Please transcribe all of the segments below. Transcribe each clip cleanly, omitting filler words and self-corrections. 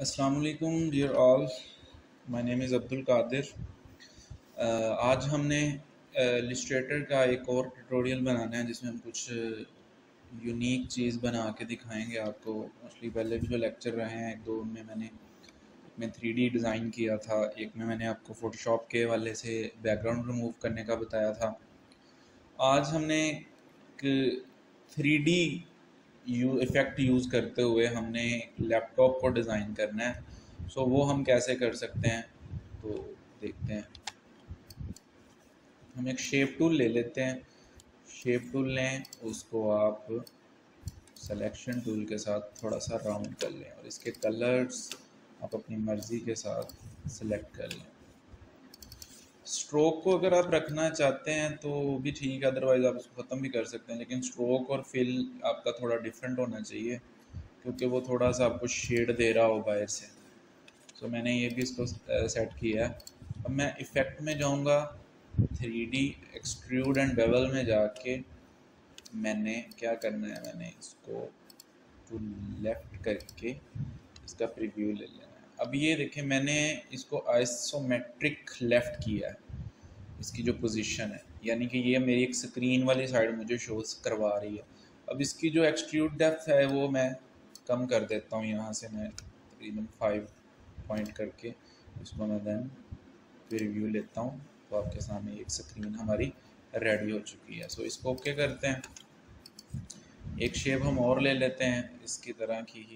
अस्सलाम वालेकुम dear all. My name is Abdul Qadir. आज हमने इलस्ट्रेटर का एक और ट्यूटोरियल बनाना है जिसमें हम कुछ यूनिक चीज़ बना के दिखाएंगे आपको। मोस्टली पहले भी जो लेक्चर रहे हैं एक दो उनमें मैंने एक में 3D डिज़ाइन किया था, एक में मैंने आपको फ़ोटोशॉप के वाले से बैकग्राउंड रिमूव करने का बताया था। आज हमने एक 3D इफ़ेक्ट यूज़ करते हुए हमने लैपटॉप को डिज़ाइन करना है। सो वो हम कैसे कर सकते हैं, तो देखते हैं। हम एक शेप टूल ले लेते हैं। शेप टूल लें, उसको आप सिलेक्शन टूल के साथ थोड़ा सा राउंड कर लें और इसके कलर्स आप अपनी मर्ज़ी के साथ सिलेक्ट कर लें। स्ट्रोक को अगर आप रखना चाहते हैं तो भी ठीक है, अदरवाइज़ आप उसको ख़त्म भी कर सकते हैं, लेकिन स्ट्रोक और फिल आपका थोड़ा डिफरेंट होना चाहिए क्योंकि वो थोड़ा सा आपको शेड दे रहा हो बाहर से। सो मैंने ये भी इसको सेट किया है। अब मैं इफ़ेक्ट में जाऊंगा, 3D एक्सट्रूड एंड बेवल में जाके मैंने क्या करना है, मैंने इसको टू लेफ़्ट करके इसका प्रीव्यू ले लेना है। अब ये देखें, मैंने इसको आइसोमेट्रिक लेफ़्ट किया है, इसकी जो पोजीशन है, यानी कि ये मेरी एक स्क्रीन वाली साइड मुझे शोज करवा रही है। अब इसकी जो एक्सट्रूड डेप्थ है वो मैं कम कर देता हूँ, यहाँ से मैं तकरीबन 5 पॉइंट करके इसको मैं दैन रिव्यू लेता हूँ। तो आपके सामने एक स्क्रीन हमारी रेडी हो चुकी है। सो इसको ओके करते हैं। एक शेप हम और ले लेते हैं इसकी तरह की ही,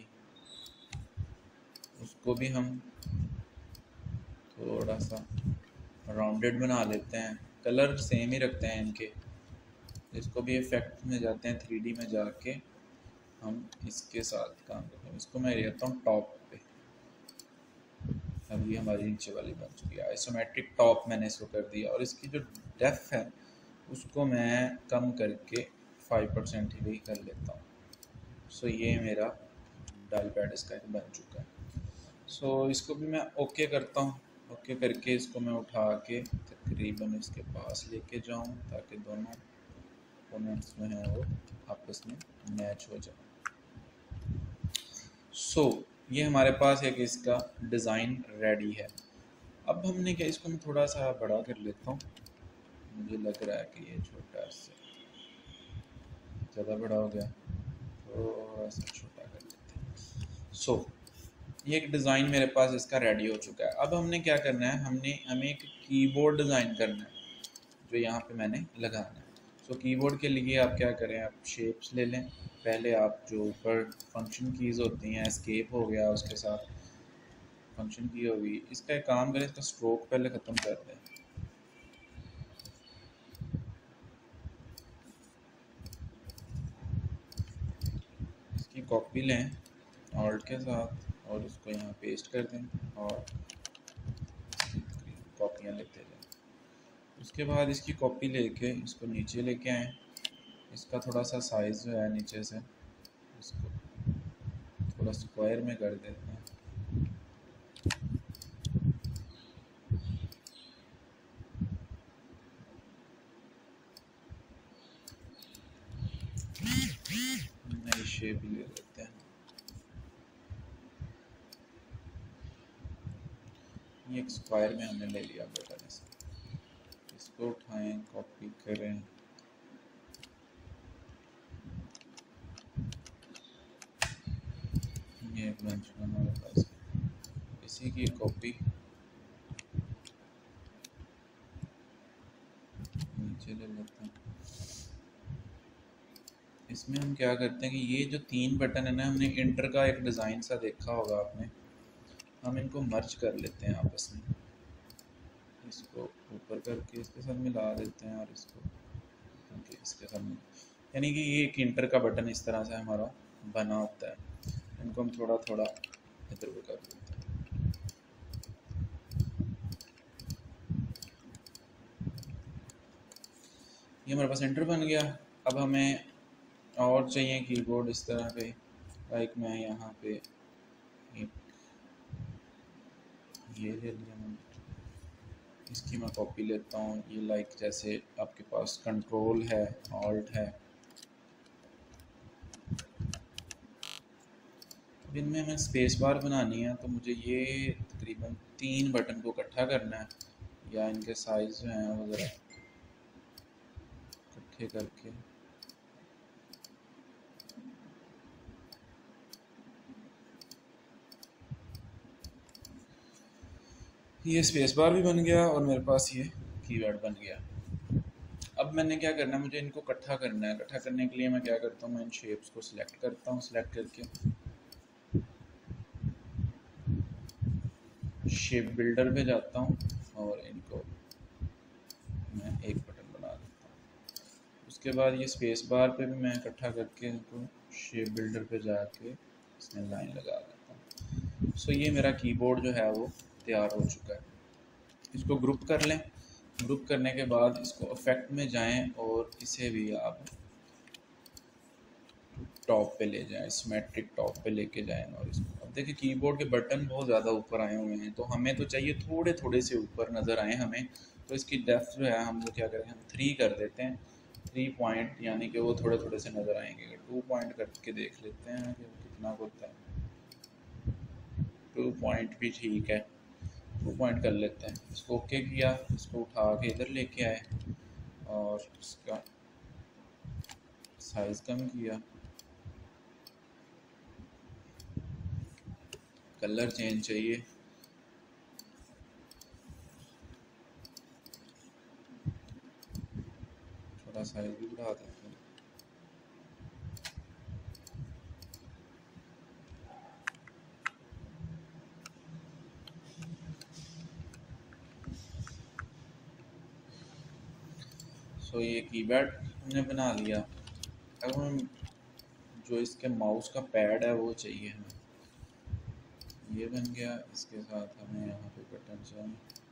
उसको भी हम थोड़ा सा राउंडेड बना लेते हैं। कलर सेम ही रखते हैं इनके। इसको भी इफेक्ट में जाते हैं, 3D में जाके हम इसके साथ काम करते हैं। इसको मैं लेता हूँ टॉप पे। अब ये हमारी नीचे वाली बन चुकी है। आइसोमेट्रिक टॉप मैंने इसको कर दिया और इसकी जो डेप्थ है उसको मैं कम करके 5% ही कर लेता हूँ। सो ये मेरा डायल पैड इसका बन चुका है। सो इसको भी मैं ओके करता हूँ। ओके करके इसको मैं उठा के तकरीबन इसके पास लेके जाऊँ ताकि दोनों कंपोनेंट्स में है वो आपस में मैच हो जाए। सो ये हमारे पास एक इसका डिज़ाइन रेडी है। अब हमने क्या, इसको मैं थोड़ा सा बड़ा कर लेता हूँ। मुझे लग रहा है कि ये छोटा से ज़्यादा बड़ा हो गया, थोड़ा सा छोटा कर लेते हैं। सो ये एक डिज़ाइन मेरे पास इसका रेडी हो चुका है। अब हमने क्या करना है, हमें एक कीबोर्ड डिज़ाइन करना है जो यहाँ पे मैंने लगाना है। सो कीबोर्ड के लिए आप क्या करें, आप शेप्स ले लें। पहले आप जो ऊपर फंक्शन कीज़ होती हैं, एस्केप हो गया, उसके साथ फंक्शन की होगी। इसका एक काम करें, इसका स्ट्रोक पहले ख़त्म कर दें। इसकी कॉपी लें ऑल्ट के साथ और उसको यहाँ पेस्ट कर दें और कॉपियाँ लेते जाएं। उसके बाद इसकी कॉपी लेके इसको नीचे लेके आएँ। इसका थोड़ा सा साइज़ जो है नीचे से इसको थोड़ा स्क्वायर में कर देते हैं। नई शेप ले लेते हैं। ये एक स्क्वायर में हमने ले लिया बटन से। इसको उठाएं, कॉपी करें, ये बन चुका हमारे पास। इसी की कॉपी नीचे ले लेते हैं। इसमें हम क्या करते हैं कि ये जो 3 बटन है ना, हमने इंटर का एक डिज़ाइन सा देखा होगा आपने, हम इनको मर्ज कर लेते हैं आपस में। इसको ऊपर करके इसके साथ मिला देते हैं और इसको इसके साथ यानी कि ये एक इंटर का बटन इस तरह से हमारा बना होता है। इनको हम थोड़ा थोड़ा इधर उधर कर देते हैं। ये हमारे पास इंटर बन गया। अब हमें और चाहिए कीबोर्ड इस तरह पे। लाइक मैं यहाँ पे एक ये ले लिया मैंने, इसकी मैं कॉपी लेता हूँ। ये लाइक जैसे आपके पास कंट्रोल है, ऑल्ट है। अब इनमें हमें स्पेस बार बनानी है, तो मुझे ये तकरीबन 3 बटन को इकट्ठा करना है, या इनके साइज़ जो हैं वो ज़रा इकट्ठे करके ये स्पेस बार भी बन गया और मेरे पास ये कीवर्ड बन गया। अब मैंने क्या करना है, मुझे इनको इकट्ठा करना है। इकट्ठा करने के लिए मैं क्या करता हूँ, मैं इन शेप्स को सिलेक्ट करता हूँ। सिलेक्ट करके शेप बिल्डर पे जाता हूँ और इनको मैं एक बटन बना देता हूँ। उसके बाद ये स्पेस बार पे भी मैं इकट्ठा करके इनको शेप बिल्डर पे जाके इसमें लाइन लगा देता हूँ। सो ये मेरा कीबोर्ड जो है वो तैयार हो चुका है। इसको ग्रुप कर लें। ग्रुप करने के बाद इसको इफेक्ट में जाएं और इसे भी आप टॉप पे ले जाएं, सिमेट्रिक टॉप पे लेके जाएं। और इसको अब देखिए कीबोर्ड के बटन बहुत ज़्यादा ऊपर आए हुए हैं, तो हमें तो चाहिए थोड़े थोड़े से ऊपर नज़र आए हमें। तो इसकी डेप्थ जो है हम वो क्या करें, हम 3 कर देते हैं। 3 पॉइंट यानी कि वो थोड़े थोड़े से नज़र आएंगे। 2 पॉइंट करके देख लेते हैं कि कितना होता है। 2 पॉइंट भी ठीक है, 2 पॉइंट कर लेते हैं। इसको ओके किया, इसको उठा के इधर लेके आए और इसका साइज़ कम किया, कलर चेंज चाहिए, थोड़ा साइज भी बढ़ा देते हैं। सो ये कीपैड हमने बना लिया। अब हम जो इसके माउस का पैड है वो चाहिए हमें, ये बन गया। इसके साथ हमें यहाँ पे बटन चाहिए।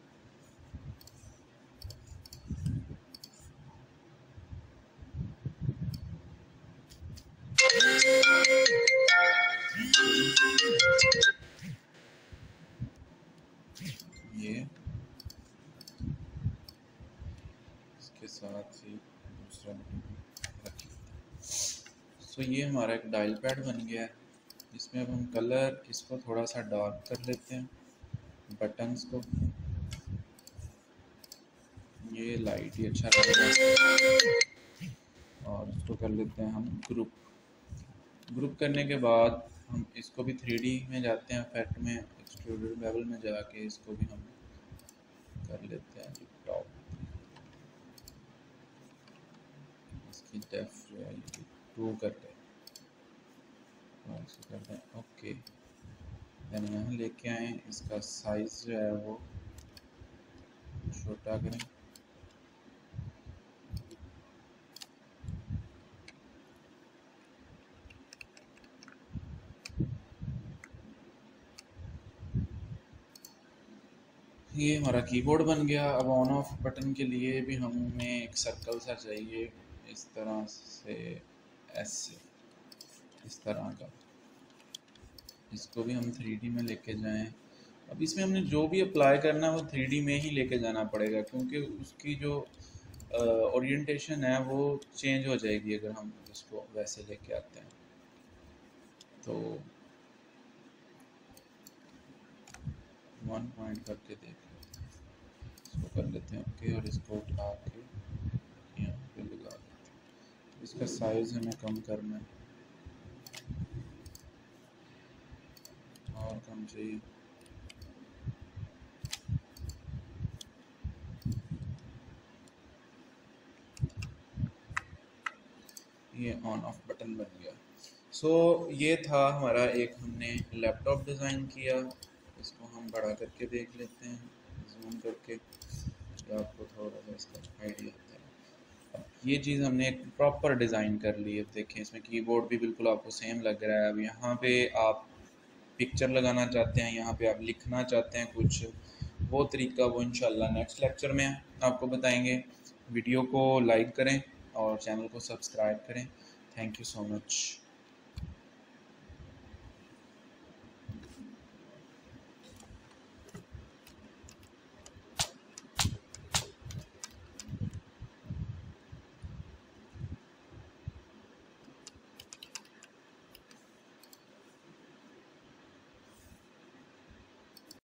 ये इसके साथ ही दूसरा बटन रखिए। सो ये हमारा एक डायल पैड बन गया है। इसमें अब हम कलर इसको थोड़ा सा डार्क कर लेते हैं, बटन्स को ये लाइट ही अच्छा लगेगा। और इसको कर लेते हैं हम ग्रुप। ग्रुप करने के बाद हम इसको भी 3D में जाते हैं, इफेक्ट में, एक्सट्रूडेड बेवल में जाके इसको भी हम कर लेते हैं टॉप। इसकी डेप्थ जो है 2 करते हैं और इसको करते हैं ओके। देन यहाँ लेके आए, इसका साइज जो है वो छोटा करें। ये हमारा कीबोर्ड बन गया। अब ऑन ऑफ बटन के लिए भी हमें एक सर्कल सा चाहिए, इस तरह से, ऐसे, इस तरह का। इसको भी हम 3D में लेके जाएं। अब इसमें हमने जो भी अप्लाई करना है वो 3D में ही लेके जाना पड़ेगा, क्योंकि उसकी जो ओरिएंटेशन है वो चेंज हो जाएगी अगर हम इसको वैसे लेके आते हैं। तो 1 पॉइंट करके देख लेते हैं, इसको कर लेते हैं ओके और इसको उठा के यहाँ पे लगा देते हैं। इसका साइज़ हमें कम करना है और कम चाहिए। ये ऑन ऑफ बटन बन गया। सो ये था हमारा एक, हमने लैपटॉप डिज़ाइन किया। इसको हम बड़ा करके देख लेते हैं, जूम करके, तो आपको थोड़ा सा इसका आइडिया आता है। अब ये चीज़ हमने एक प्रॉपर डिज़ाइन कर ली है। देखें इसमें कीबोर्ड भी बिल्कुल आपको सेम लग रहा है। अब यहाँ पे आप पिक्चर लगाना चाहते हैं, यहाँ पे आप लिखना चाहते हैं कुछ, वो तरीका वो इंशाल्लाह नेक्स्ट लेक्चर में आपको बताएंगे। वीडियो को लाइक करें और चैनल को सब्सक्राइब करें। Thank you so much.